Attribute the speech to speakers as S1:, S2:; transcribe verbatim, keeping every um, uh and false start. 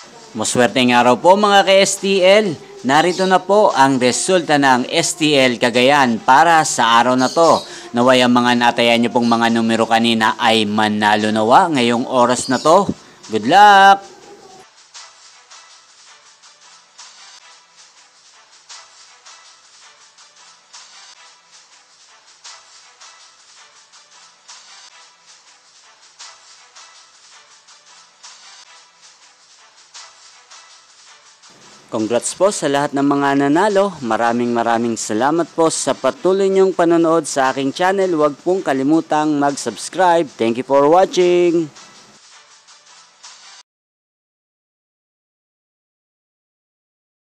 S1: Maswerteng araw po mga ka-S T L. Narito na po ang resulta ng S T L Cagayan para sa araw na to. Naway ang mga natayan nyo pong mga numero kanina ay manalo nawa ngayong oras na to. Good luck! Congrats po sa lahat ng mga nanalo. Maraming maraming salamat po sa patuloy niyong panonood sa aking channel. Huwag pong kalimutang mag-subscribe. Thank you for watching.